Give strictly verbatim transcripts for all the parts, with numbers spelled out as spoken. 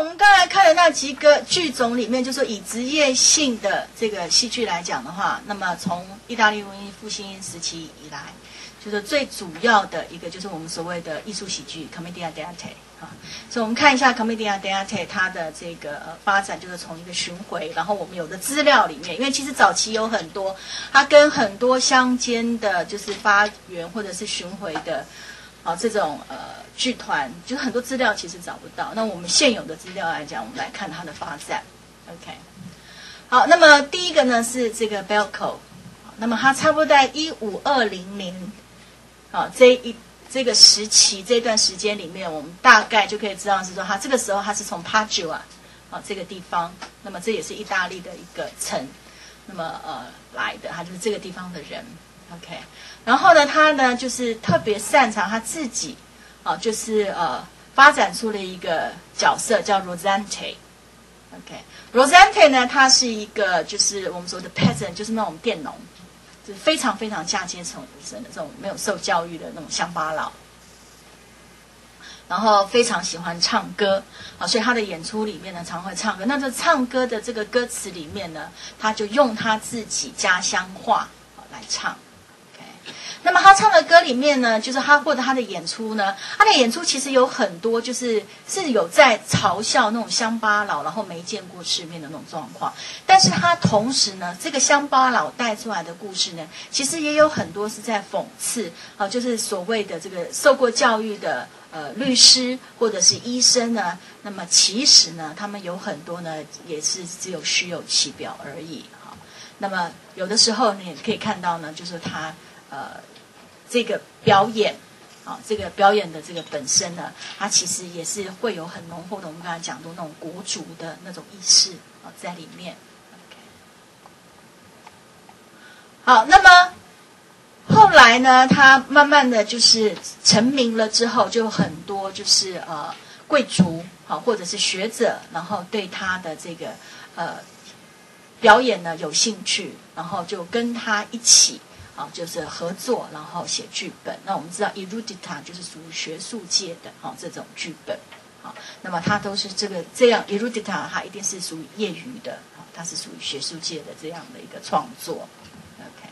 我们刚才看的那几个剧种里面，就说以职业性的这个戏剧来讲的话，那么从意大利文艺复兴时期以来，就是最主要的一个就是我们所谓的艺术喜剧 commedia dell'arte 啊。所以我们看一下 commedia dell'arte 它的这个呃发展，就是从一个巡回，然后我们有的资料里面，因为其实早期有很多，它跟很多乡间的就是发源或者是巡回的。啊，这种呃剧团，就是很多资料其实找不到。那我们现有的资料来讲，我们来看它的发展。OK， 好，那么第一个呢是这个 Belko， 那么它差不多在一五二零年，啊这一这个时期这段时间里面，我们大概就可以知道是说，它这个时候它是从 Padua 啊这个地方，那么这也是意大利的一个城，那么呃来的，他就是这个地方的人。OK， 然后呢，他呢就是特别擅长他自己，啊，就是呃发展出了一个角色叫 Rosante。OK，Rosante 呢，他是一个就是我们说的 peasant， 就是那种佃农，就是非常非常下阶层的这种没有受教育的那种乡巴佬，然后非常喜欢唱歌啊，所以他的演出里面呢常会唱歌。那这唱歌的这个歌词里面呢，他就用他自己家乡话来唱。那么他唱的歌里面呢，就是他或者他的演出呢，他的演出其实有很多就是是有在嘲笑那种乡巴佬，然后没见过世面的那种状况。但是他同时呢，这个乡巴佬带出来的故事呢，其实也有很多是在讽刺啊，就是所谓的这个受过教育的呃律师或者是医生呢，那么其实呢，他们有很多呢也是只有虚有其表而已哈。那么有的时候你也可以看到呢，就是他呃。这个表演，啊，这个表演的这个本身呢，它其实也是会有很浓厚的，我们刚才讲到那种国族的那种意识啊在里面。OK， 好，那么后来呢，他慢慢的就是成名了之后，就很多就是呃贵族好、啊、或者是学者，然后对他的这个呃表演呢有兴趣，然后就跟他一起。啊，就是合作，然后写剧本。那我们知道 erudita 就是属于学术界的啊这种剧本。啊，那么它都是这个这样 erudita， 它一定是属于业余的，啊，它是属于学术界的这样的一个创作。OK，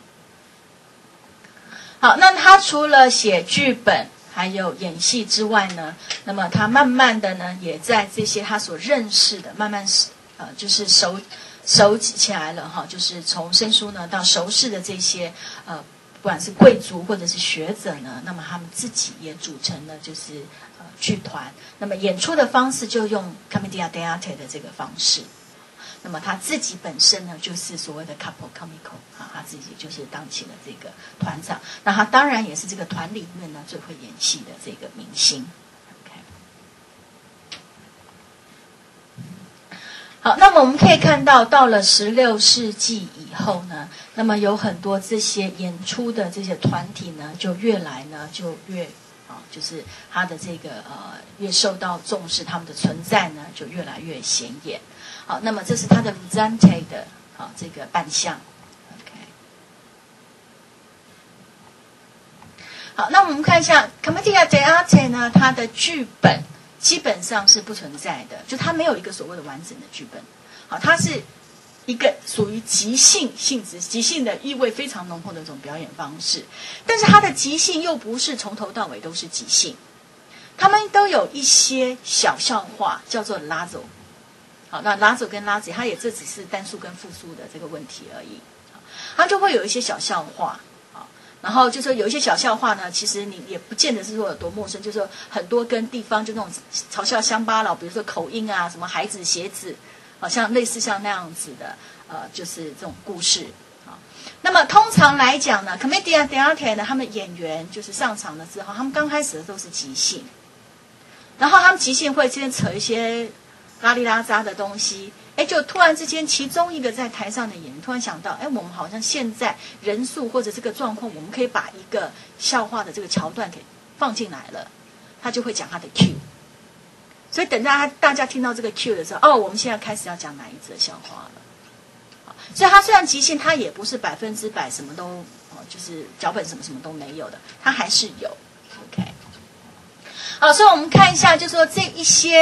好，那他除了写剧本还有演戏之外呢，那么他慢慢的呢，也在这些他所认识的，慢慢呃就是熟。熟起来了哈，就是从生疏呢到熟识的这些呃，不管是贵族或者是学者呢，那么他们自己也组成了就是呃剧团，那么演出的方式就用 commedia dell'arte 的这个方式，那么他自己本身呢就是所谓的 capo comico 啊，他自己就是当起了这个团长，那他当然也是这个团里面呢最会演戏的这个明星。好，那么我们可以看到，到了十六世纪以后呢，那么有很多这些演出的这些团体呢，就越来呢就越啊，就是他的这个呃越受到重视，他们的存在呢就越来越显眼。好，那么这是他的 Rosante 的啊这个扮相。OK， 好，那我们看一下 Commedia dell'arte 呢，它的剧本。基本上是不存在的，就它没有一个所谓的完整的剧本，好，它是一个属于即兴性质、即兴的意味非常浓厚的一种表演方式。但是它的即兴又不是从头到尾都是即兴，他们都有一些小笑话，叫做拉走。好，那拉走跟拉子，它也这只是单数跟复数的这个问题而已，它就会有一些小笑话。然后就说有一些小笑话呢，其实你也不见得是说有多陌生，就是说很多跟地方就那种嘲笑乡巴佬，比如说口音啊，什么孩子鞋子，好像类似像那样子的，呃，就是这种故事啊。那么通常来讲呢 ，commedia dell'arte 呢，他们演员就是上场了之后，他们刚开始的都是即兴，然后他们即兴会之间扯一些拉里拉扎的东西。哎，就突然之间，其中一个在台上的演员突然想到，哎，我们好像现在人数或者这个状况，我们可以把一个笑话的这个桥段给放进来了，他就会讲他的 Q。所以等大家大家听到这个 Q 的时候，哦，我们现在开始要讲哪一则笑话了。所以他虽然即兴，他也不是百分之百什么都哦，就是脚本什么什么都没有的，他还是有。OK， 好，所以我们看一下，就说这一些。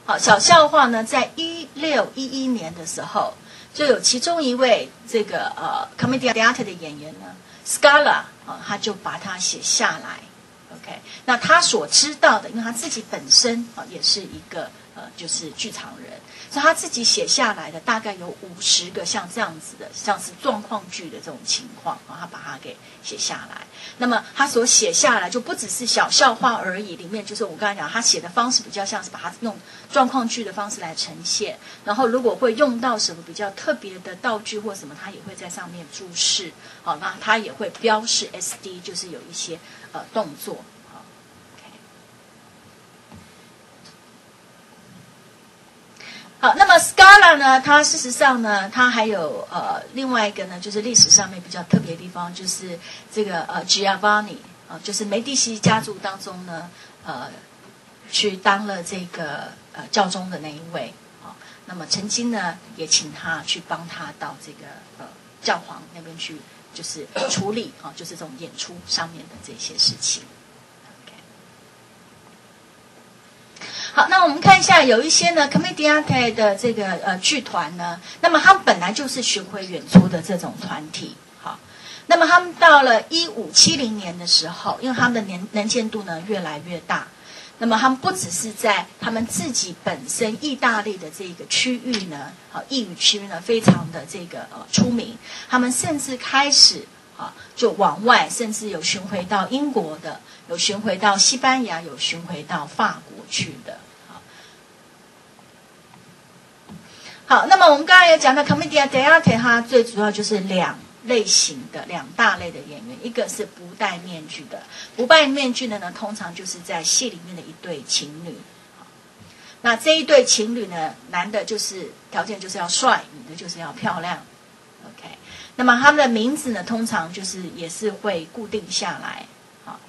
好，小笑话呢，在一六一一年的时候，就有其中一位这个呃 commedia dell'arte 的演员呢 ，Scala 啊，他就把它写下来。OK， 那他所知道的，因为他自己本身啊也是一个呃就是剧场人，所以他自己写下来的大概有五十个像这样子的，像是状况剧的这种情况啊，他把它给写下来。那么他所写下来就不只是小笑话而已，里面就是我刚才讲，他写的方式比较像是把它用状况剧的方式来呈现。然后如果会用到什么比较特别的道具或什么，他也会在上面注释。好，那他也会标示 S D， 就是有一些呃动作。好 ，OK。好，那么 Scala 呢，它事实上呢，它还有呃另外一个呢，就是历史上面比较特别的地方，就是这个呃 Giovanni 啊、呃，就是梅第奇家族当中呢，呃，去当了这个呃教宗的那一位啊、呃。那么曾经呢，也请他去帮他到这个呃教皇那边去，就是处理啊、呃，就是这种演出上面的这些事情。好，那我们看一下，有一些呢 commedia dell'arte 的这个呃剧团呢，那么他们本来就是巡回演出的这种团体。好，那么他们到了一五七零年的时候，因为他们的年能见度呢越来越大，那么他们不只是在他们自己本身意大利的这个区域呢，好意语区呢非常的这个呃出名，他们甚至开始啊就往外，甚至有巡回到英国的，有巡回到西班牙，有巡回到法国去的。好，那么我们刚才有讲到 commedia dell'arte， 它最主要就是两类型的两大类的演员，一个是不戴面具的，不戴面具的呢，通常就是在戏里面的一对情侣。那这一对情侣呢，男的就是条件就是要帅，女的就是要漂亮。OK， 那么他们的名字呢，通常就是也是会固定下来。好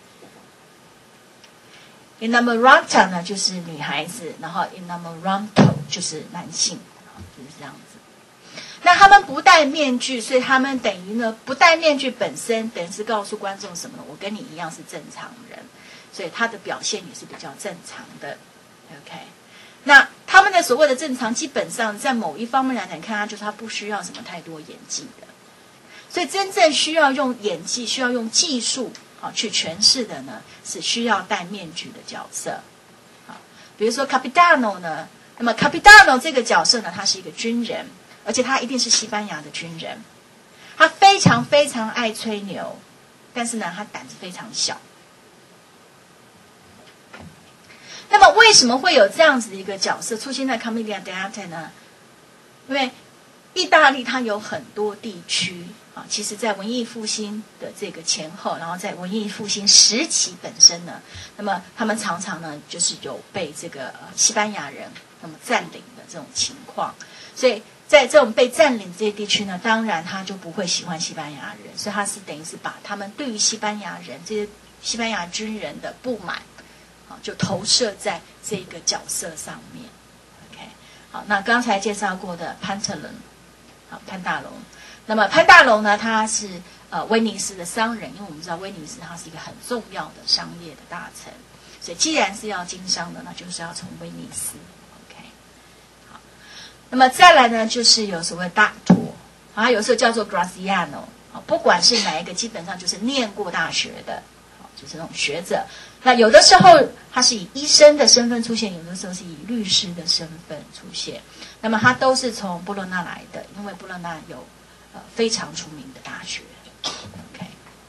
，innamorata 呢就是女孩子，然后 innamorato 就是男性。就是这样子。那他们不戴面具，所以他们等于呢不戴面具本身等于是告诉观众什么呢？我跟你一样是正常人，所以他的表现也是比较正常的。OK， 那他们的所谓的正常，基本上在某一方面来讲，看他就是他不需要什么太多演技的，所以真正需要用演技、需要用技术啊去诠释的呢，是需要戴面具的角色。啊，比如说 Capitano 呢。那么 Capitano 这个角色呢，他是一个军人，而且他一定是西班牙的军人。他非常非常爱吹牛，但是呢，他胆子非常小。那么为什么会有这样子的一个角色出现在 commedia dell'arte 呢？因为意大利它有很多地区啊，其实在文艺复兴的这个前后，然后在文艺复兴时期本身呢，那么他们常常呢就是有被这个、呃、西班牙人那么占领的这种情况，所以在这种被占领这些地区呢，当然他就不会喜欢西班牙人，所以他是等于是把他们对于西班牙人这些西班牙军人的不满，啊，就投射在这个角色上面。OK， 好，那刚才介绍过的潘特伦，好，潘大龙。那么潘大龙呢，他是呃威尼斯的商人，因为我们知道威尼斯它是一个很重要的商业的大城，所以既然是要经商的，那就是要从威尼斯。那么再来呢，就是有所谓大托，啊，有时候叫做 Graziano， 不管是哪一个，基本上就是念过大学的，就是那种学者。那有的时候他是以医生的身份出现，有的时候是以律师的身份出现。那么他都是从波罗那来的，因为波罗那有呃非常出名的大学。OK，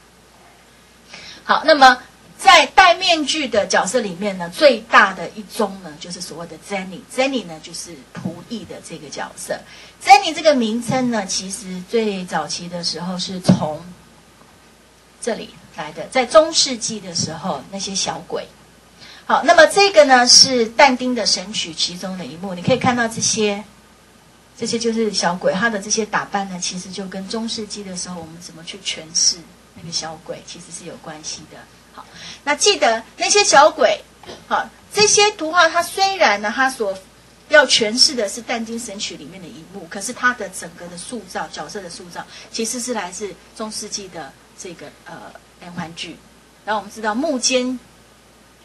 好，那么在戴面具的角色里面呢，最大的一宗呢，就是所谓的 Zenny。Zenny 呢，就是仆役的这个角色。Zenny 这个名称呢，其实最早期的时候是从这里来的，在中世纪的时候，那些小鬼。好，那么这个呢是但丁的《神曲》其中的一幕，你可以看到这些，这些就是小鬼，他的这些打扮呢，其实就跟中世纪的时候我们怎么去诠释那个小鬼，其实是有关系的。好，那记得那些小鬼，好，这些图画它虽然呢，它所要诠释的是但丁神曲里面的一幕，可是它的整个的塑造，角色的塑造，其实是来自中世纪的这个呃连环剧。然后我们知道幕间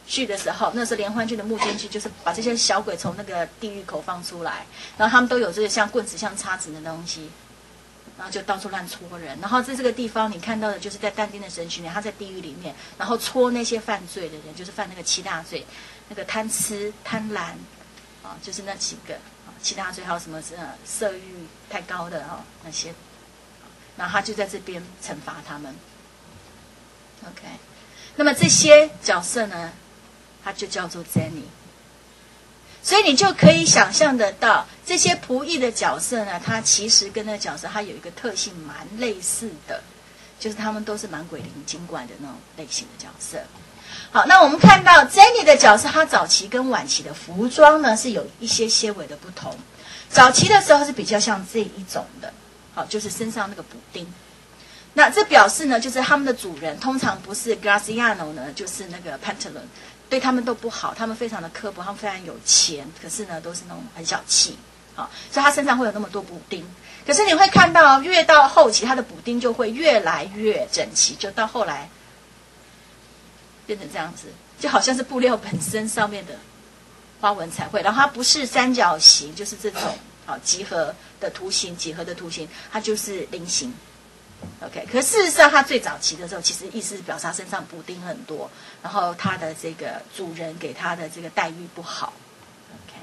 剧的时候，那时候连环剧的幕间剧就是把这些小鬼从那个地狱口放出来，然后他们都有这个像棍子、像叉子的东西，然后就到处乱戳人。然后在这个地方你看到的就是在但丁的神曲里，他在地狱里面，然后戳那些犯罪的人，就是犯那个七大罪，那个贪吃、贪婪啊，就是那几个啊，七大罪还有什么呃色欲太高的哈、哦、那些，然后他就在这边惩罚他们。OK， 那么这些角色呢，它就叫做 Zenny。所以你就可以想象得到，这些仆役的角色呢，它其实跟那个角色它有一个特性蛮类似的，就是他们都是蛮鬼灵精怪的那种类型的角色。好，那我们看到 Zenny 的角色，它早期跟晚期的服装呢是有一些些微的不同。早期的时候是比较像这一种的，好，就是身上那个补丁。那这表示呢，就是他们的主人通常不是 Graziano 呢，就是那个 Pantalon， 对他们都不好，他们非常的刻薄，他们非常有钱，可是呢都是那种很小气，啊，所以他身上会有那么多补丁。可是你会看到，越到后期，他的补丁就会越来越整齐，就到后来变成这样子，就好像是布料本身上面的花纹彩绘，然后它不是三角形，就是这种啊几何的图形，几何的图形，它就是菱形。OK， 可事实上，他最早期的时候，其实意思是表示他身上补丁很多，然后他的这个主人给他的这个待遇不好。OK，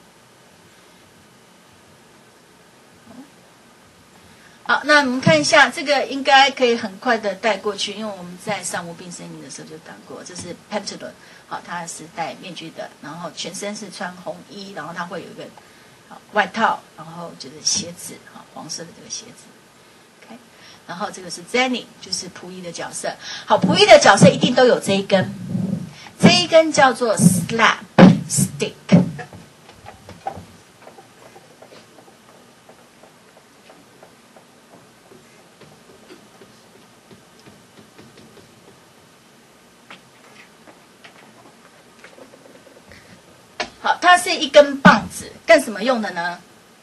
好，那我们看一下这个，应该可以很快的带过去，因为我们在上无病呻吟的时候就讲过，这是 Pantalon， 好，他是戴面具的，然后全身是穿红衣，然后他会有一个好外套，然后就是鞋子，好，黄色的这个鞋子。然后这个是 Zenny， 就是仆役的角色。好，仆役的角色一定都有这一根，这一根叫做 slap stick。好，它是一根棒子，干什么用的呢？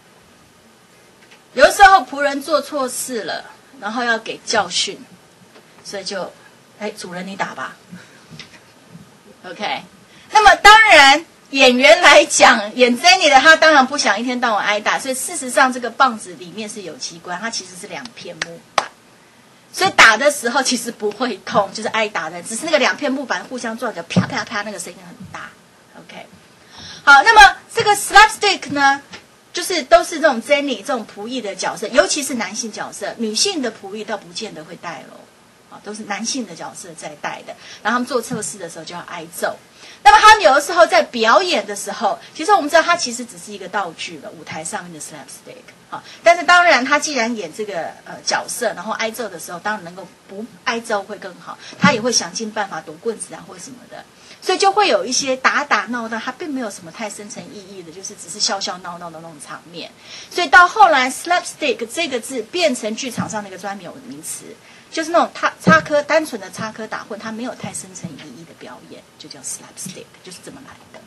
有的时候仆人做错事了，然后要给教训，所以就，哎，主人你打吧 ，OK。那么当然，演员来讲，演 Zenny 的他当然不想一天到晚挨打，所以事实上这个棒子里面是有机关，它其实是两片木板，所以打的时候其实不会痛，就是挨打的，只是那个两片木板互相撞着，啪啪啪，那个声音很大 ，OK。好，那么这个 slapstick 呢？就是都是这种 Zenny 这种仆役的角色，尤其是男性角色，女性的仆役倒不见得会带喽，啊，都是男性的角色在带的。然后他们做测试的时候就要挨揍。那么他有的时候在表演的时候，其实我们知道他其实只是一个道具了，舞台上面的 slapstick， 啊，但是当然他既然演这个呃角色，然后挨揍的时候，当然能够不挨揍会更好，他也会想尽办法躲棍子啊或什么的。所以就会有一些打打闹闹，它并没有什么太深层意义的，就是只是笑笑闹闹的那种场面。所以到后来 slapstick 这个字变成剧场上那个专有名词，就是那种插插科单纯的插科打诨，它没有太深层意义的表演，就叫 slapstick， 就是这么来的。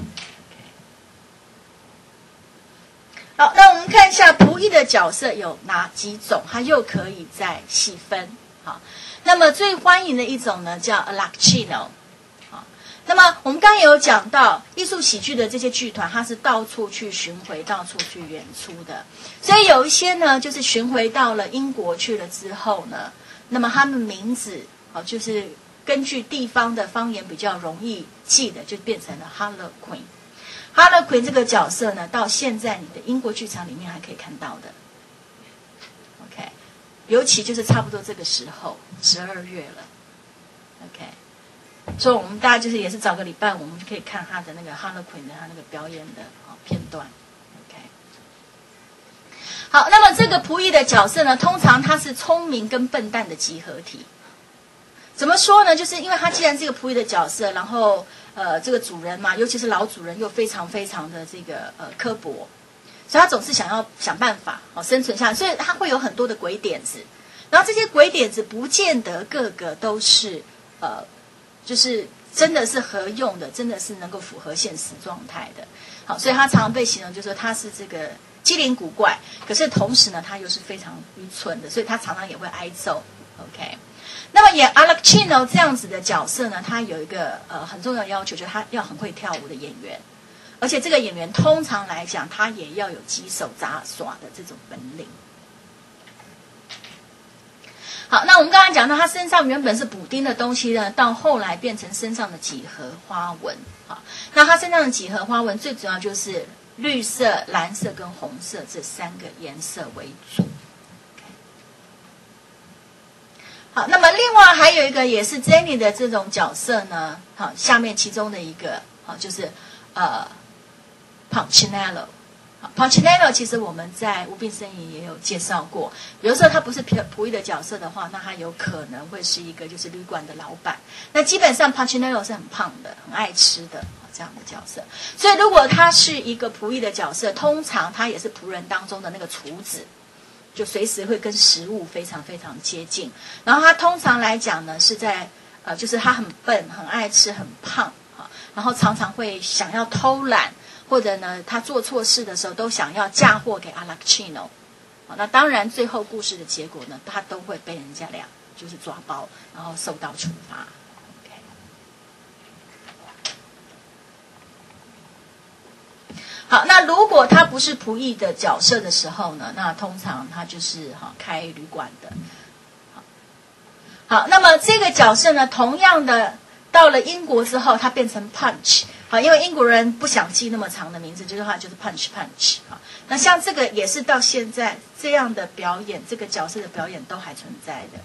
好，那我们看一下仆役的角色有哪几种，它又可以再细分。好，那么最欢迎的一种呢，叫 Lacchino。那么我们刚刚有讲到艺术喜剧的这些剧团，它是到处去巡回，到处去演出的。所以有一些呢，就是巡回到了英国去了之后呢，那么他们名字哦，就是根据地方的方言比较容易记的，就变成了 Harlequin。Harlequin 这个角色呢，到现在你的英国剧场里面还可以看到的。OK， 尤其就是差不多这个时候，十二月了。OK。所以我们大家就是也是找个礼拜，我们就可以看他的那个 Harlequin 的他那个表演的片段。OK， 好，那么这个仆役的角色呢，通常他是聪明跟笨蛋的集合体。怎么说呢？就是因为他既然是一个仆役的角色，然后呃这个主人嘛，尤其是老主人又非常非常的这个呃刻薄，所以他总是想要想办法哦生存下来，所以他会有很多的鬼点子。然后这些鬼点子不见得个个都是呃。就是真的是合用的，真的是能够符合现实状态的。好，所以他常常被形容，就是说他是这个机灵古怪，可是同时呢，他又是非常愚蠢的，所以他常常也会挨揍。OK， 那么演 Al Pacino 这样子的角色呢，他有一个呃很重要的要求，就是他要很会跳舞的演员，而且这个演员通常来讲，他也要有几手杂耍的这种本领。好，那我们刚才讲到，他身上原本是补丁的东西呢，到后来变成身上的几何花纹。好，那他身上的几何花纹最主要就是绿色、蓝色跟红色这三个颜色为主。好，那么另外还有一个也是 Jenny 的这种角色呢，好，下面其中的一个，好，就是呃 Punchinello。Punchinello 其实我们在无病呻吟也有介绍过，有的时候他不是仆役的角色的话，那他有可能会是一个就是旅馆的老板。那基本上 Punchinello 是很胖的，很爱吃的这样的角色。所以如果他是一个仆役的角色，通常他也是仆人当中的那个厨子，就随时会跟食物非常非常接近。然后他通常来讲呢，是在呃，就是他很笨，很爱吃，很胖啊，然后常常会想要偷懒。或者呢，他做错事的时候都想要嫁祸给 Al Pacino， 那当然最后故事的结果呢，他都会被人家俩就是抓包，然后受到处罚。Okay. 好，那如果他不是仆役的角色的时候呢，那通常他就是哈开旅馆的。好，好，那么这个角色呢，同样的到了英国之后，他变成 Punch。好，因为英国人不想记那么长的名字，这句话就是 punch punch。好，那像这个也是到现在这样的表演，这个角色的表演都还存在的。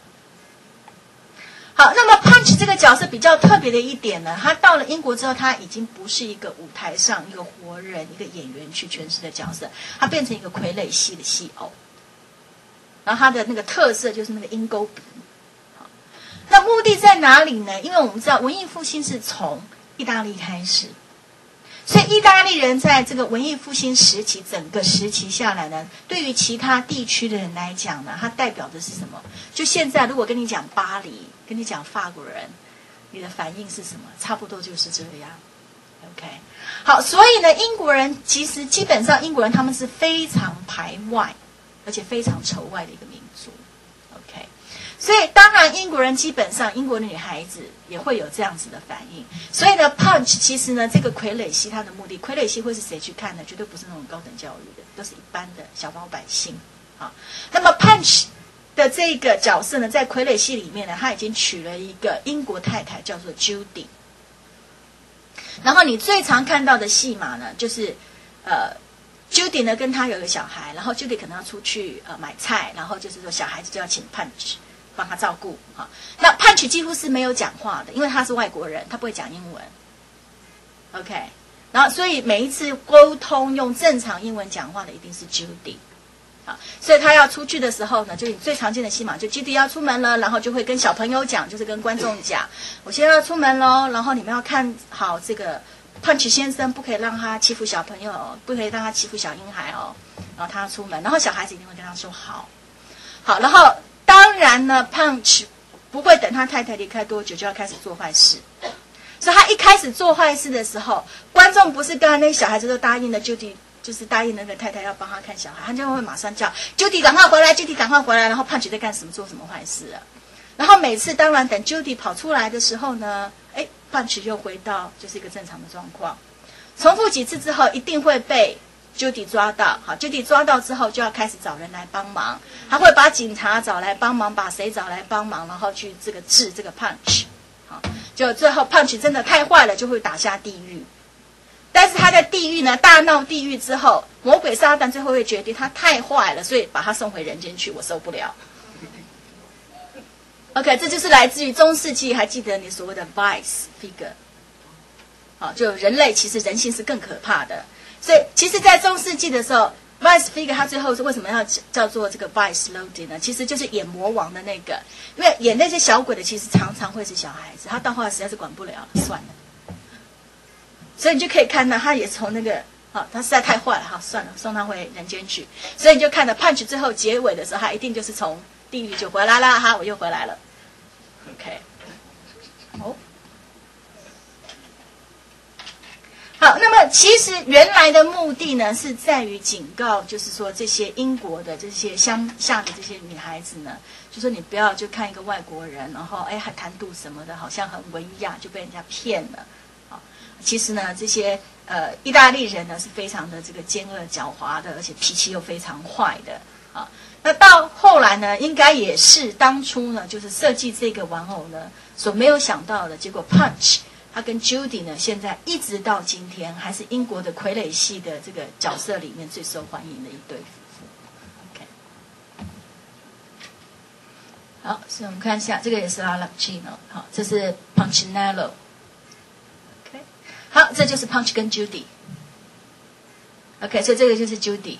好，那么 punch 这个角色比较特别的一点呢，他到了英国之后，他已经不是一个舞台上一个活人、一个演员去诠释的角色，他变成一个傀儡戏的戏偶。然后他的那个特色就是那个鹰钩鼻。好，那目的在哪里呢？因为我们知道文艺复兴是从意大利开始，所以意大利人在这个文艺复兴时期整个时期下来呢，对于其他地区的人来讲呢，它代表的是什么？就现在如果跟你讲巴黎，跟你讲法国人，你的反应是什么？差不多就是这样。OK， 好，所以呢，英国人其实基本上英国人他们是非常排外，而且非常仇外的一个民族。OK。所以当然英国人基本上英国的女孩子也会有这样子的反应，所以呢 Punch 其实呢这个傀儡戏它的目的，傀儡戏会是谁去看呢？绝对不是那种高等教育的，都是一般的小老百姓。好，那么 Punch 的这个角色呢，在傀儡戏里面呢，他已经娶了一个英国太太叫做 Judy， 然后你最常看到的戏码呢，就是呃 Judy 呢跟他有一个小孩，然后 Judy 可能要出去呃买菜，然后就是说小孩子就要请 Punch帮他照顾啊。那 Punch 几乎是没有讲话的，因为他是外国人，他不会讲英文。OK， 然后所以每一次沟通用正常英文讲话的一定是 Judy。啊，所以他要出去的时候呢，就你最常见的戏码，就 Judy 要出门了，然后就会跟小朋友讲，就是跟观众讲，我现在要出门咯，然后你们要看好这个 Punch 先生，不可以让他欺负小朋友，不可以让他欺负小婴孩哦。然后他要出门，然后小孩子一定会跟他说好，好，然后。当然呢 ，Punch 不会等他太太离开多久就要开始做坏事，所以他一开始做坏事的时候，观众不是刚才那些小孩子都答应了 Judy， 就是答应那个太太要帮他看小孩，他就会马上叫 Judy 赶快回来 ，Judy 赶快回来，然后 Punch 在干什么，做什么坏事啊？然后每次当然等 Judy 跑出来的时候呢，哎 ，Punch 又回到就是一个正常的状况，重复几次之后，一定会被Judy 抓到，好 ，Judy 抓到之后就要开始找人来帮忙，他会把警察找来帮忙，把谁找来帮忙，然后去这个治这个 Punch， 好，就最后 Punch 真的太坏了，就会打下地狱。但是他在地狱呢大闹地狱之后，魔鬼撒旦最后会决定他太坏了，所以把他送回人间去，我受不了。OK， 这就是来自于中世纪，还记得你所谓的 vice figure， 好，就人类其实人性是更可怕的。所以，其实，在中世纪的时候 ，vice figure 他最后是为什么要叫做这个 vice lord 呢？其实就是演魔王的那个，因为演那些小鬼的，其实常常会是小孩子，他到后来实在是管不了，算了。所以你就可以看到，他也从那个，啊，他实在太坏了，哈，算了，送他回人间去。所以你就看到 Punch 最后结尾的时候，他一定就是从地狱就回来了，哈，我又回来了。OK， 好。 好，那么其实原来的目的呢，是在于警告，就是说这些英国的这些乡下的这些女孩子呢，就说你不要就看一个外国人，然后哎还谈吐什么的，好像很文雅，就被人家骗了。啊，其实呢，这些呃意大利人呢是非常的这个奸恶狡猾的，而且脾气又非常坏的啊。那到后来呢，应该也是当初呢，就是设计这个玩偶呢所没有想到的结果 ，Punch。他跟 Judy 呢，现在一直到今天还是英国的傀儡戏的这个角色里面最受欢迎的一对夫妇。OK， 好，所以我们看一下，这个也是 Alacino， 好，这是 Punchinello。OK， 好，这就是 Punch 跟 Judy。OK， 所以这个就是 Judy。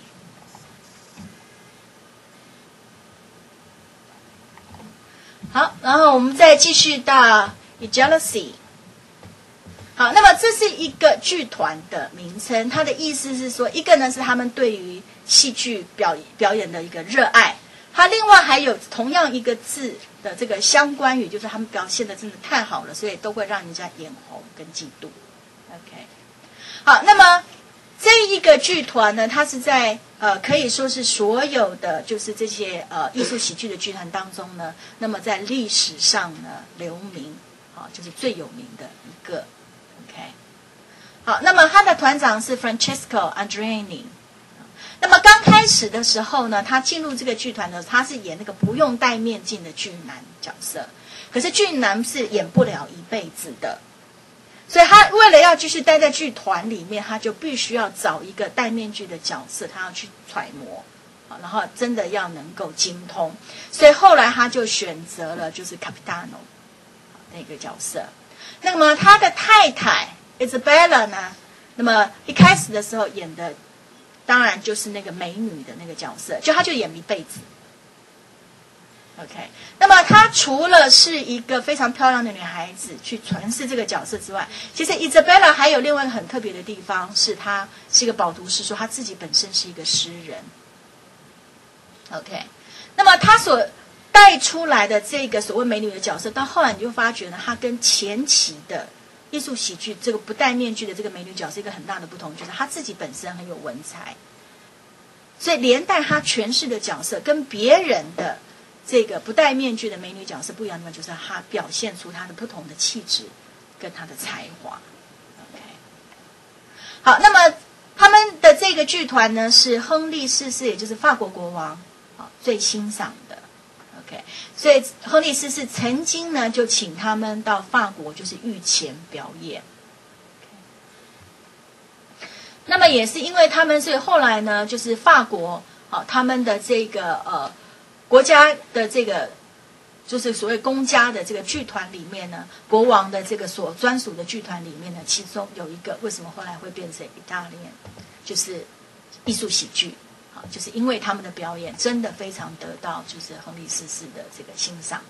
好，然后我们再继续到 Jealousy。好，那么这是一个剧团的名称，它的意思是说，一个呢是他们对于戏剧表表演的一个热爱，它另外还有同样一个字的这个相关语，就是他们表现的真的太好了，所以都会让人家眼红跟嫉妒。OK， 好，那么这一个剧团呢，它是在呃可以说是所有的就是这些呃艺术喜剧的剧团当中呢，那么在历史上呢留名，啊，就是最有名的一个。OK， 好，那么他的团长是 Francesco Andreini。那么刚开始的时候呢，他进入这个剧团的时候，他是演那个不用戴面镜的俊男角色。可是俊男是演不了一辈子的，所以他为了要继续待在剧团里面，他就必须要找一个戴面具的角色，他要去揣摩，然后真的要能够精通。所以后来他就选择了就是 Capitano 那个角色。那么他的太太 Isabella 呢？那么一开始的时候演的，当然就是那个美女的那个角色，就他就演一辈子。OK， 那么她除了是一个非常漂亮的女孩子去诠释这个角色之外，其实 Isabella 还有另外一个很特别的地方，是她是一个饱读诗书，她自己本身是一个诗人。OK， 那么她所带出来的这个所谓美女的角色，到后来你就发觉呢，她跟前期的艺术喜剧这个不戴面具的这个美女角色一个很大的不同，就是她自己本身很有文采，所以连带她诠释的角色跟别人的这个不戴面具的美女角色不一样的地方，就是她表现出她的不同的气质跟她的才华。OK， 好，那么他们的这个剧团呢，是亨利四世，也就是法国国王最欣赏的。OK， 所以亨利四世曾经呢就请他们到法国，就是御前表演。Okay， 那么也是因为他们，所以后来呢，就是法国啊，他们的这个呃国家的这个就是所谓公家的这个剧团里面呢，国王的这个所专属的剧团里面呢，其中有一个为什么后来会变成意大利人，就是艺術喜劇。就是因为他们的表演真的非常得到就是亨利四世的这个欣赏。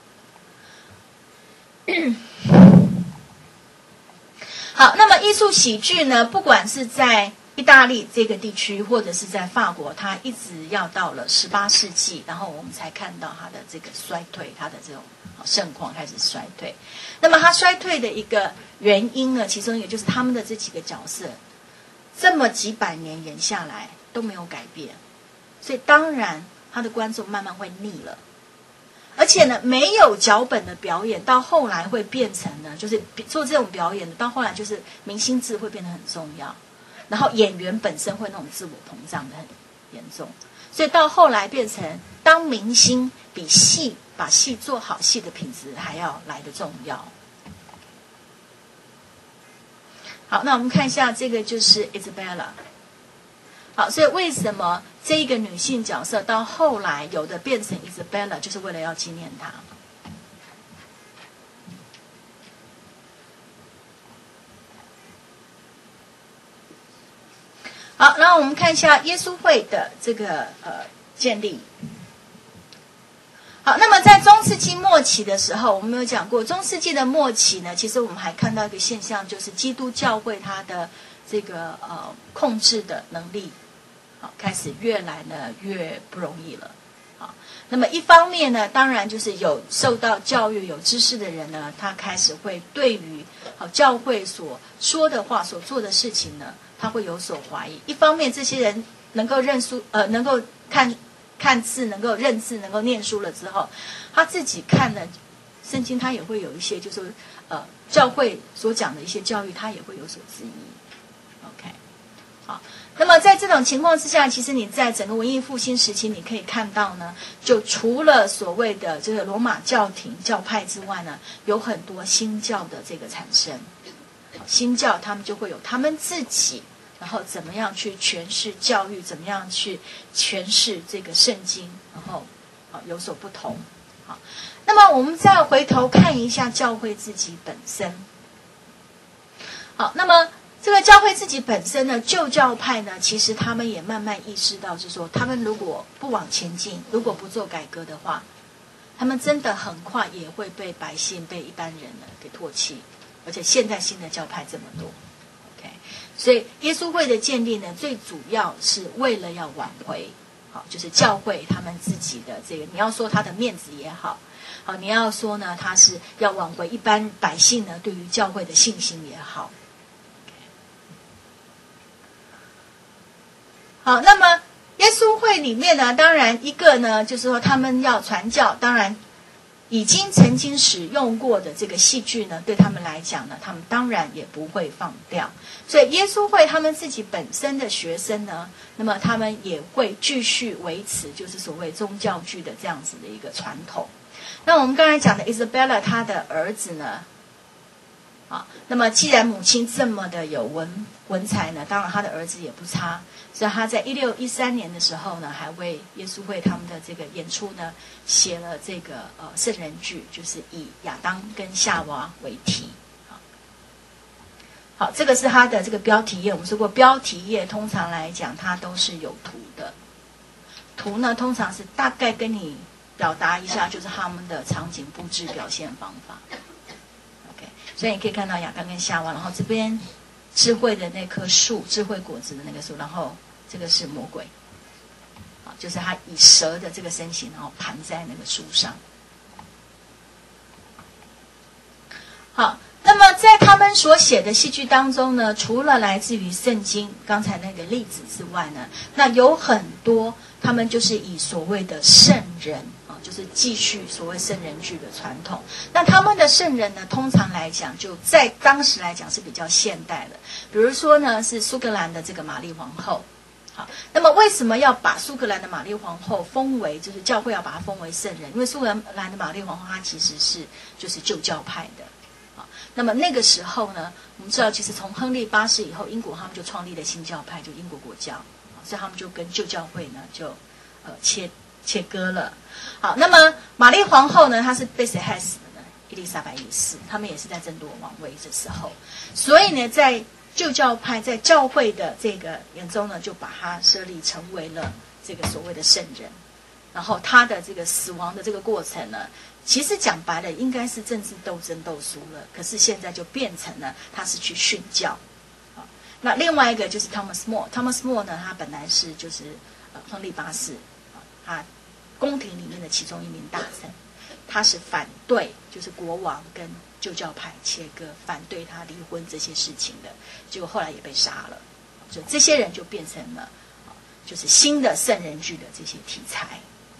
好，那么艺术喜剧呢，不管是在意大利这个地区，或者是在法国，它一直要到了十八世纪，然后我们才看到它的这个衰退，它的这种盛况开始衰退。那么它衰退的一个原因呢，其中一个就是他们的这几个角色，这么几百年演下来都没有改变，所以当然他的观众慢慢会腻了，而且呢，没有脚本的表演到后来会变成呢，就是做这种表演的，到后来就是明星制会变得很重要，然后演员本身会那种自我膨胀的很严重，所以到后来变成当明星比戏把戏做好，戏的品质还要来得重要。好，那我们看一下这个就是 Isabella。好，所以为什么这一个女性角色到后来有的变成 Isabella， 就是为了要纪念她。好，然后我们看一下耶稣会的这个呃建立。好，那么在中世纪末期的时候，我们有讲过，中世纪的末期呢，其实我们还看到一个现象，就是基督教会它的这个呃控制的能力。好，开始越来呢越不容易了。 好，那么一方面呢，当然就是有受到教育、有知识的人呢，他开始会对于好教会所说的话、所做的事情呢，他会有所怀疑。一方面，这些人能够认书，呃，能够看看字，能够认字，能够念书了之后，他自己看了圣经，他也会有一些就是呃教会所讲的一些教育，他也会有所质疑。OK， 好，那么在这种情况之下，其实你在整个文艺复兴时期，你可以看到呢，就除了所谓的这个罗马教廷教派之外呢，有很多新教的这个产生。新教他们就会有他们自己，然后怎么样去诠释教育，怎么样去诠释这个圣经，然后啊有所不同。好，那么我们再回头看一下教会自己本身。好，那么这个教会自己本身呢，旧教派呢，其实他们也慢慢意识到，就是说，他们如果不往前进，如果不做改革的话，他们真的很快也会被百姓、被一般人呢给唾弃。而且现在新的教派这么多 ，OK， 所以耶稣会的建立呢，最主要是为了要挽回，好，就是教会他们自己的这个，你要说他的面子也好，好，你要说呢，他是要挽回一般百姓呢对于教会的信心也好。好，那么耶稣会里面呢，当然一个呢，就是说他们要传教，当然。已经曾经使用过的这个戏剧呢，对他们来讲呢，他们当然也不会放掉。所以耶稣会他们自己本身的学生呢，那么他们也会继续维持，就是所谓宗教剧的这样子的一个传统。那我们刚才讲的 Isabella 她的儿子呢，啊，那么既然母亲这么的有文文采呢，当然他的儿子也不差。所以他在一六一三年的时候呢，还为耶稣会他们的这个演出呢，写了这个呃圣人剧，就是以亚当跟夏娃为题。好，好，这个是他的这个标题页。我们说过，标题页通常来讲，它都是有图的。图呢，通常是大概跟你表达一下，就是他们的场景布置表现方法。OK， 所以你可以看到亚当跟夏娃，然后这边智慧的那棵树，智慧果子的那个树，然后。这个是魔鬼，啊，就是他以蛇的这个身形，然后盘在那个树上。好，那么在他们所写的戏剧当中呢，除了来自于圣经刚才那个例子之外呢，那有很多他们就是以所谓的圣人啊，就是继续所谓圣人剧的传统。那他们的圣人呢，通常来讲，就在当时来讲是比较现代的，比如说呢，是苏格兰的这个玛丽皇后。好，那么为什么要把苏格兰的玛丽皇后封为，就是教会要把她封为圣人？因为苏格兰的玛丽皇后她其实是就是旧教派的。好，那么那个时候呢，我们知道其实从亨利八世以后，英国他们就创立了新教派，就英国国教，所以他们就跟旧教会呢就呃切切割了。好，那么玛丽皇后呢，她是被谁害死的呢？伊丽莎白一世，他们也是在争夺王位的时候，所以呢，在旧教派在教会的这个眼中呢，就把他设立成为了这个所谓的圣人，然后他的这个死亡的这个过程呢，其实讲白了应该是政治斗争斗输了，可是现在就变成了他是去殉教。那另外一个就是 Thomas More，Thomas More 呢，他本来是就是呃亨利八世啊，他宫廷里面的其中一名大臣，他是反对就是国王跟旧教派切割，反对他离婚这些事情的，结果后来也被杀了。所以这些人就变成了就是新的圣人剧的这些题材。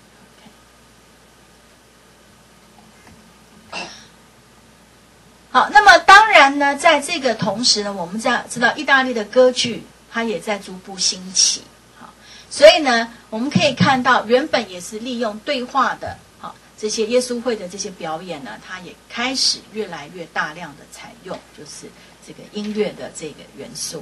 好，那么当然呢，在这个同时呢，我们知道知道意大利的歌剧它也在逐步兴起。好，所以呢，我们可以看到原本也是利用对话的。这些耶稣会的这些表演呢，它也开始越来越大量的采用，就是这个音乐的这个元素。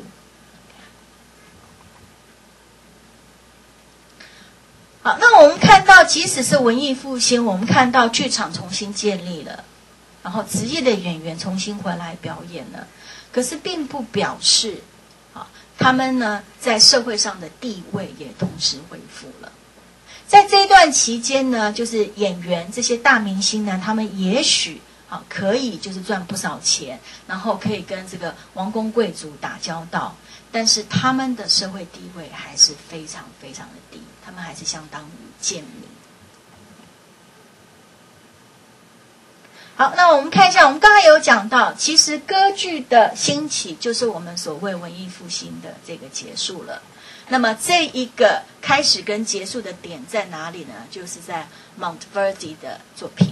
好，那我们看到，即使是文艺复兴，我们看到剧场重新建立了，然后职业的演员重新回来表演了，可是并不表示，啊，他们呢在社会上的地位也同时恢复了。在这一段期间呢，就是演员这些大明星呢，他们也许啊可以就是赚不少钱，然后可以跟这个王公贵族打交道，但是他们的社会地位还是非常非常的低，他们还是相当于贱民。 好，那我们看一下，我们刚才有讲到，其实歌剧的兴起就是我们所谓文艺复兴的这个结束了。那么这一个开始跟结束的点在哪里呢？就是在 Monteverdi 的作品。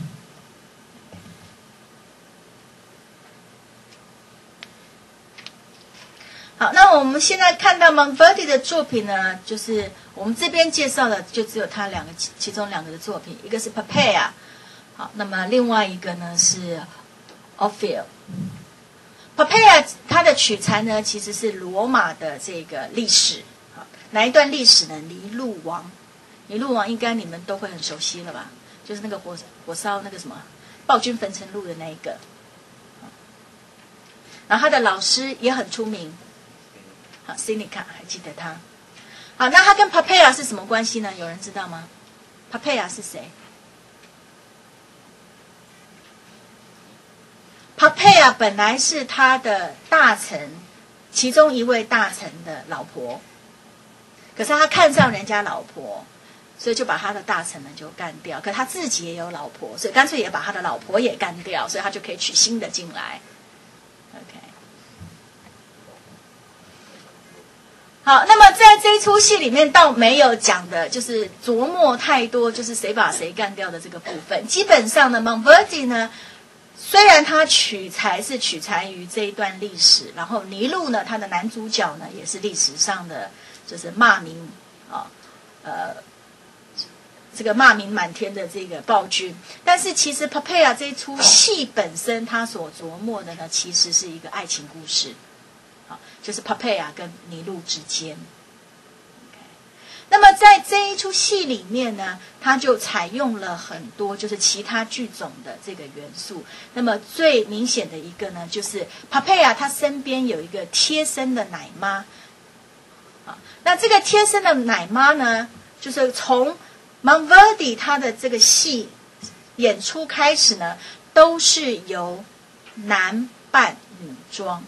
好，那我们现在看到 Monteverdi 的作品呢，就是我们这边介绍的就只有他两个，其中两个的作品，一个是 Poppaea， 好，那么另外一个呢是 Orfeo。Poppaea 它的取材呢其实是罗马的这个历史。哪一段历史呢？尼禄王，尼禄王应该你们都会很熟悉了吧？就是那个火火烧那个什么暴君焚城录的那一个。然后他的老师也很出名，好 ，Seneca 还记得他。好，那他跟 Poppaea 是什么关系呢？有人知道吗 ？Poppaea 是谁 ？Poppaea 本来是他的大臣，其中一位大臣的老婆。可是他看上人家老婆，所以就把他的大臣呢就干掉。可他自己也有老婆，所以干脆也把他的老婆也干掉，所以他就可以娶新的进来。OK， 好，那么在这一出戏里面，倒没有讲的就是琢磨太多，就是谁把谁干掉的这个部分。基本上呢 ，Monteverdi 呢，虽然他取材是取材于这一段历史，然后尼禄呢，他的男主角呢也是历史上的。就是骂名啊，呃，这个骂名满天的这个暴君，但是其实 Poppaea 这一出戏本身，他所琢磨的呢，其实是一个爱情故事，啊，就是 Poppaea 跟尼禄之间。那么在这一出戏里面呢，它就采用了很多就是其他剧种的这个元素。那么最明显的一个呢，就是 Poppaea 他身边有一个贴身的奶妈。那这个贴身的奶妈呢，就是从 Monteverdi 他的这个戏演出开始呢，都是由男扮女装。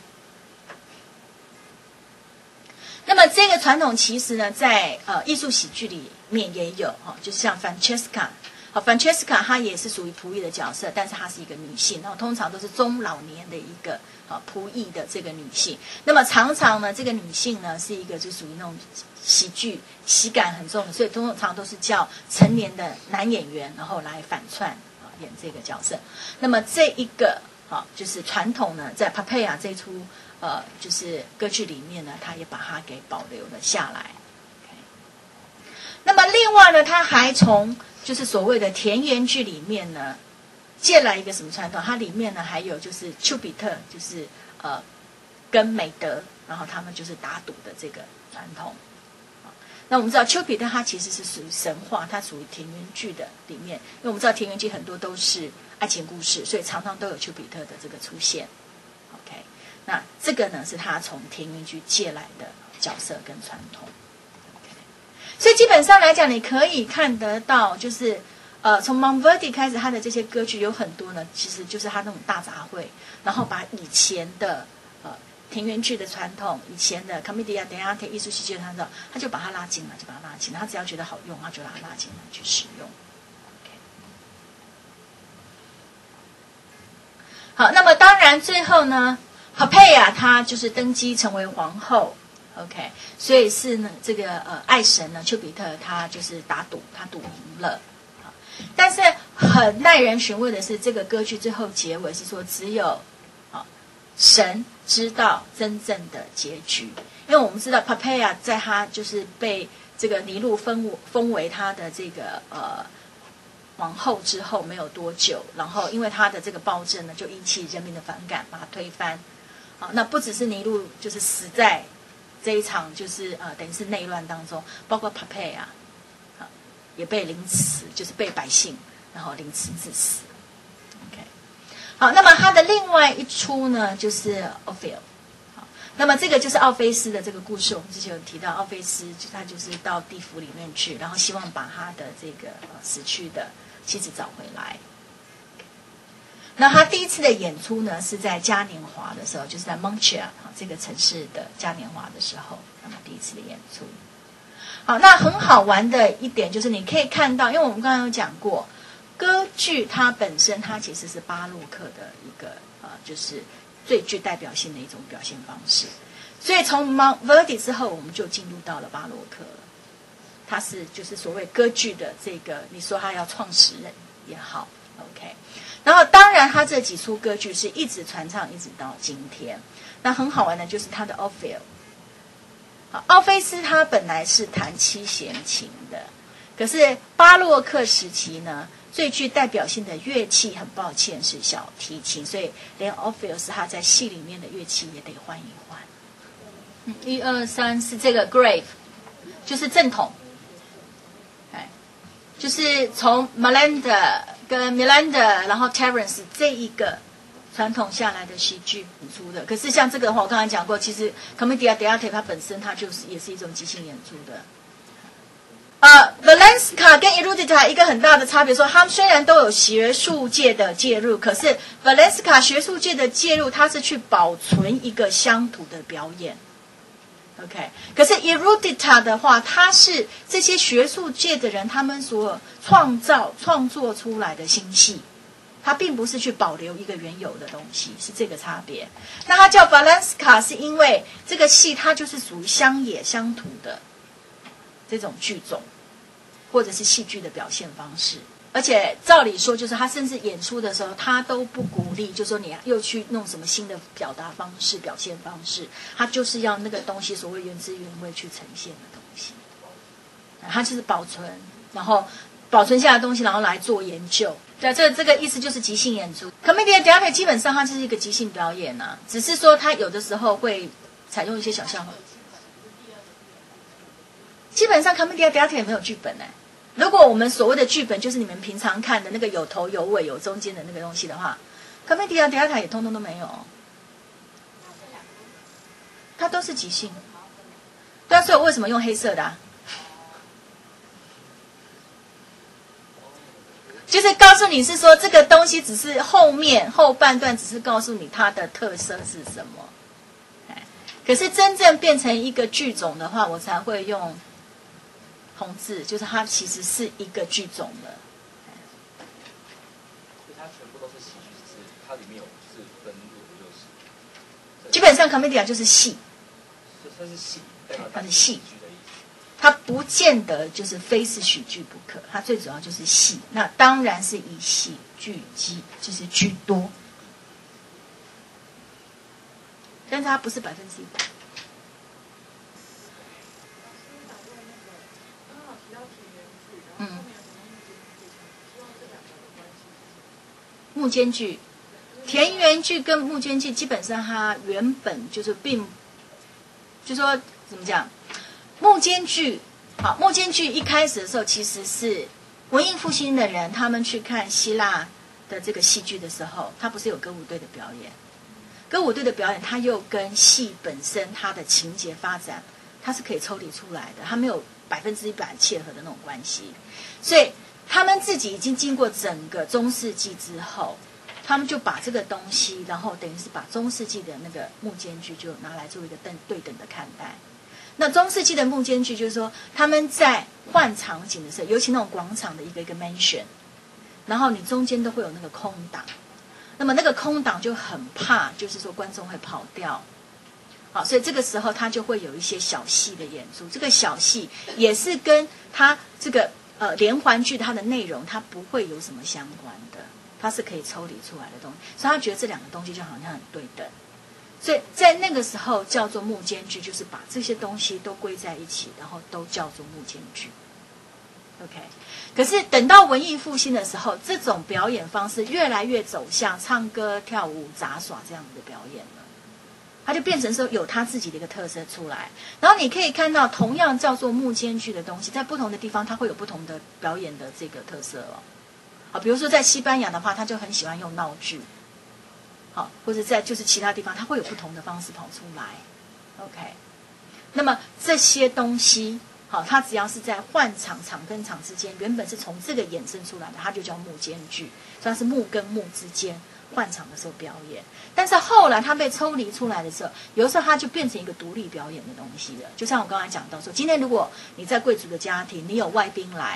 那么这个传统其实呢，在呃艺术喜剧里面也有哈，就像 Francesca， 好 Francesca 她也是属于仆役的角色，但是她是一个女性，然后通常都是中老年的一个。啊，仆役的这个女性，那么常常呢，这个女性呢是一个就属于那种喜剧喜感很重的，所以通常都是叫成年的男演员，然后来反串啊演这个角色。那么这一个啊，就是传统呢，在 Poppaea 这出呃就是歌剧里面呢，他也把它给保留了下来。Okay. 那么另外呢，他还从就是所谓的田园剧里面呢。借来一个什么传统？它里面呢还有就是丘比特，就是呃跟美德，然后他们就是打赌的这个传统。那我们知道丘比特他其实是属于神话，它属于田园剧的里面，因为我们知道田园剧很多都是爱情故事，所以常常都有丘比特的这个出现。OK， 那这个呢是他从田园剧借来的角色跟传统。Okay. 所以基本上来讲，你可以看得到就是。呃，从 Monteverdi 开始，他的这些歌剧有很多呢，其实就是他那种大杂烩，然后把以前的呃田园剧的传统，以前的 Commedia dell'arte 艺术戏剧的传统，他就把它拉进来，就把它拉进来，他只要觉得好用，他就把它拉进来去使用。Okay. 好，那么当然最后呢 ，Poppaea 她就是登基成为皇后 ，OK， 所以是呢这个呃爱神呢丘比特他就是打赌，他赌赢了。但是很耐人寻味的是，这个歌剧最后结尾是说，只有啊神知道真正的结局。因为我们知道 Poppaea 在他就是被这个尼禄封封为他的这个呃皇后之后没有多久，然后因为他的这个暴政呢，就引起人民的反感，把他推翻。啊，那不只是尼禄就是死在这一场就是呃等于是内乱当中，包括 Poppaea。也被凌迟，就是被百姓然后凌迟致死。OK， 好，那么他的另外一出呢，就是 Orfeo。好，那么这个就是奥菲斯的这个故事，我们之前有提到，奥菲斯就他就是到地府里面去，然后希望把他的这个、呃、死去的妻子找回来。那他第一次的演出呢，是在嘉年华的时候，就是在 Monza 这个城市的嘉年华的时候，那么第一次的演出。好，那很好玩的一点就是你可以看到，因为我们刚刚有讲过，歌歌剧它本身它其实是巴洛克的一个呃，就是最具代表性的一种表现方式。所以从 Monteverdi 之后，我们就进入到了巴洛克了。它是就是所谓歌剧的这个，你说它要创始人也好 ，OK。然后当然，他这几出歌剧是一直传唱一直到今天。那很好玩的就是他的奥菲尔。好，奥菲斯他本来是弹七弦琴的，可是巴洛克时期呢，最具代表性的乐器，很抱歉是小提琴，所以连奥菲尔斯他在戏里面的乐器也得换一换。嗯，一二三是这个 grave， 就是正统。哎，就是从 Melander 跟 Melander， 然后 Terence 这一个传统下来的戏剧演出的。可是像这个的话，我刚才讲过，其实 Commedia dell'arte 它本身它就是也是一种即兴演出的。呃 Valencia 跟 Erudita 一个很大的差别说，他们虽然都有学术界的介入，可是 Valencia 学术界的介入，它是去保存一个乡土的表演。OK， 可是 Erudita 的话，它是这些学术界的人他们所创造创作出来的新戏，它并不是去保留一个原有的东西，是这个差别。那它叫 Valencia 是因为这个戏它就是属于乡野乡土的这种剧种，或者是戏剧的表现方式。而且照理说，就是他甚至演出的时候，他都不鼓励，就说你又去弄什么新的表达方式、表现方式，他就是要那个东西所谓原汁原味去呈现的东西。他就是保存，然后保存下来的东西，然后来做研究。对，这这个意思就是即兴演出。Commedia dell'arte 基本上它就是一个即兴表演啊，只是说它有的时候会采用一些小笑话。基本上 Commedia dell'arte 也没有剧本哎、欸。如果我们所谓的剧本就是你们平常看的那个有头有尾有中间的那个东西的话 ，Commedia dell'arte 也通通都没有，它都是即兴。对啊，所以我为什么用黑色的啊？就是告诉你是说这个东西只是后面后半段只是告诉你它的特色是什么，可是真正变成一个剧种的话，我才会用红字，就是它其实是一个剧种的。 所以它全部都是戏剧，只是它里面有就是分入，就是基本上 Commedia 就是戏， 它是戏， 它是戏，它不见得就是非是喜剧不可，它最主要就是戏。那当然是以喜剧居就是居多，但是它不是百分之一百。嗯，幕间剧、田园剧跟幕间剧基本上它原本就是并，就说怎么讲，幕间剧，好，幕间剧一开始的时候其实是文艺复兴的人，他们去看希腊的这个戏剧的时候，他不是有歌舞队的表演，歌舞队的表演，它又跟戏本身它的情节发展，它是可以抽离出来的，它没有百分之一百切合的那种关系，所以他们自己已经经过整个中世纪之后，他们就把这个东西，然后等于是把中世纪的那个幕间剧就拿来做一个等对等的看待。那中世纪的幕间剧就是说，他们在换场景的时候，尤其那种广场的一个一个 mansion， 然后你中间都会有那个空档，那么那个空档就很怕，就是说观众会跑掉。好，所以这个时候他就会有一些小戏的演出，这个小戏也是跟他这个呃连环剧它的内容它不会有什么相关的，它是可以抽离出来的东西，所以他觉得这两个东西就好像很对等，所以在那个时候叫做幕间剧，就是把这些东西都归在一起，然后都叫做幕间剧。OK， 可是等到文艺复兴的时候，这种表演方式越来越走向唱歌、跳舞、杂耍这样子的表演了。它就变成说有它自己的一个特色出来，然后你可以看到同样叫做幕间剧的东西，在不同的地方它会有不同的表演的这个特色哦。好，比如说在西班牙的话，他就很喜欢用闹剧，好，或者在就是其他地方，它会有不同的方式跑出来。OK， 那么这些东西，好，它只要是在换场场跟场之间，原本是从这个衍生出来的，它就叫幕间剧，所以它是幕跟幕之间换场的时候表演。但是后来它被抽离出来的时候，有的时候它就变成一个独立表演的东西了。就像我刚才讲到说，今天如果你在贵族的家庭，你有外宾来，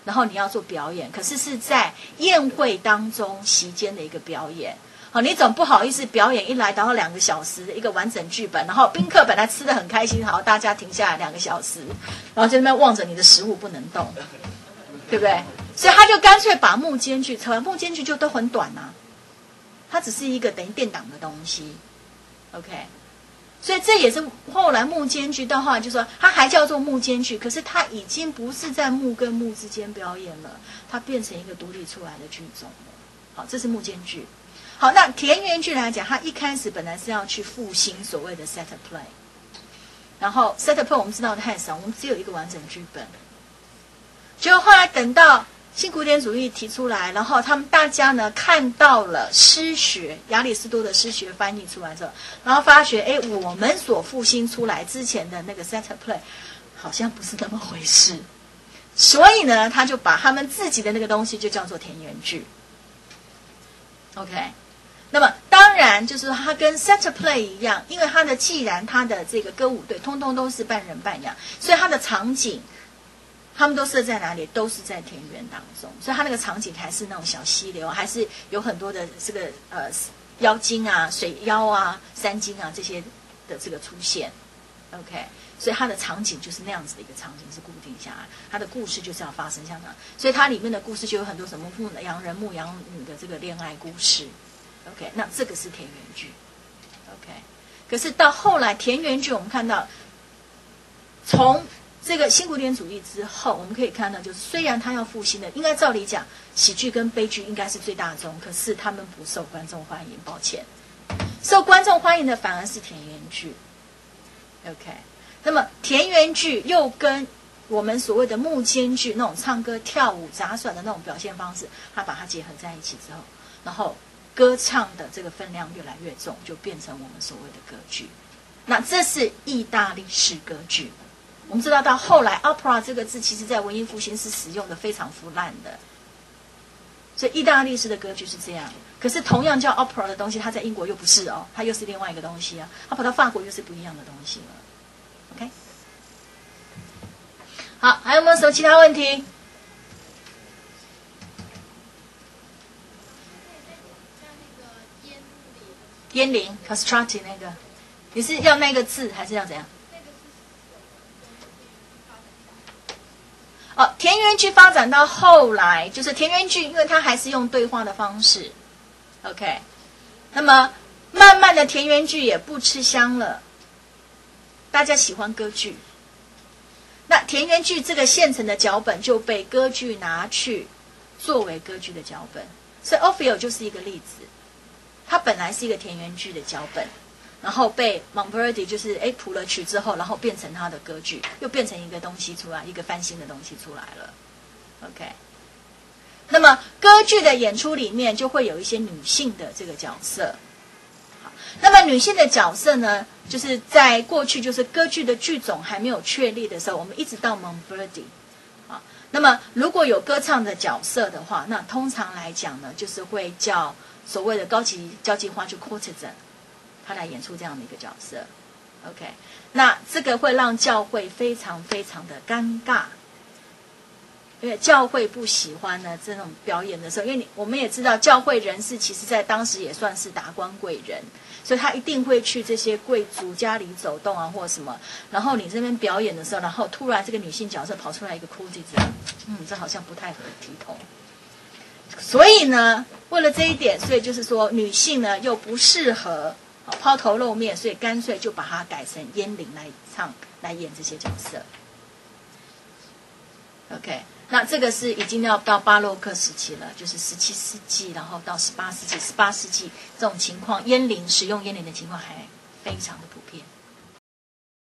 然后你要做表演，可是是在宴会当中席间的一个表演。好，你总不好意思表演一来然后两个小时一个完整剧本，然后宾客本来吃得很开心，好，大家停下来两个小时，然后在那边望着你的食物不能动，对不对？所以他就干脆把幕间剧，幕间剧就都很短啊，它只是一个等于垫档的东西 ，OK。所以这也是后来幕间剧到后来就说它还叫做幕间剧，可是它已经不是在幕跟幕之间表演了，它变成一个独立出来的剧种了。好，这是幕间剧。好，那田园剧来讲，它一开始本来是要去复兴所谓的 set play， 然后 set play 我们知道的太少，我们只有一个完整剧本。结果后来等到新古典主义提出来，然后他们大家呢看到了诗学，亚里士多的诗学翻译出来之后，然后发觉，哎，我们所复兴出来之前的那个 set play 好像不是那么回事，所以呢，他就把他们自己的那个东西就叫做田园剧。OK， 那么当然就是它跟 set play 一样，因为它的既然它的这个歌舞队通通都是半人半羊，所以它的场景。他们都设在哪里？都是在田园当中，所以他那个场景还是那种小溪流，还是有很多的这个呃妖精啊、水妖啊、山精啊这些的这个出现。OK， 所以它的场景就是那样子的一个场景是固定下来，它的故事就是要发生像那样，所以它里面的故事就有很多什么牧羊人、牧羊女的这个恋爱故事。OK， 那这个是田园剧。OK， 可是到后来田园剧我们看到从这个新古典主义之后，我们可以看到，就是虽然他要复兴的，应该照理讲，喜剧跟悲剧应该是最大宗，可是他们不受观众欢迎，抱歉，受观众欢迎的反而是田园剧。OK， 那么田园剧又跟我们所谓的幕间剧那种唱歌、跳舞、杂耍的那种表现方式，它把它结合在一起之后，然后歌唱的这个分量越来越重，就变成我们所谓的歌剧。那这是意大利式歌剧。我们知道到后来 opera 这个字其实在文艺复兴是使用的非常腐烂的，所以意大利式的歌剧是这样。可是同样叫 opera 的东西，它在英国又不是哦，它又是另外一个东西啊，它跑到法国又是不一样的东西了。OK， 好，还有没有什么其他问题？烟铃 castrati 那个，你是要那个字还是要怎样？哦，田园剧发展到后来，就是田园剧，因为它还是用对话的方式 ，OK， 那么慢慢的田园剧也不吃香了，大家喜欢歌剧。那田园剧这个现成的脚本就被歌剧拿去作为歌剧的脚本，所以 Ophelia 就是一个例子，它本来是一个田园剧的脚本。然后被 Monteverdi 就是哎谱了曲之后，然后变成他的歌剧，又变成一个东西出来，一个翻新的东西出来了。OK， 那么歌剧的演出里面就会有一些女性的这个角色。好，那么女性的角色呢，就是在过去就是歌剧的剧种还没有确立的时候，我们一直到 Monteverdi 啊，那么如果有歌唱的角色的话，那通常来讲呢，就是会叫所谓的高级交际花，就 courtesan。他来演出这样的一个角色 ，OK， 那这个会让教会非常非常的尴尬，因为教会不喜欢呢这种表演的时候，因为你我们也知道教会人士其实在当时也算是达官贵人，所以他一定会去这些贵族家里走动啊或什么，然后你这边表演的时候，然后突然这个女性角色跑出来一个哭唧子，嗯，这好像不太合体统。所以呢，为了这一点，所以就是说女性呢又不适合抛头露面，所以干脆就把它改成烟铃来唱来演这些角色。OK， 那这个是已经要到巴洛克时期了，就是十七世纪，然后到十八世纪，十八世纪这种情况，烟铃使用烟铃的情况还非常的普遍。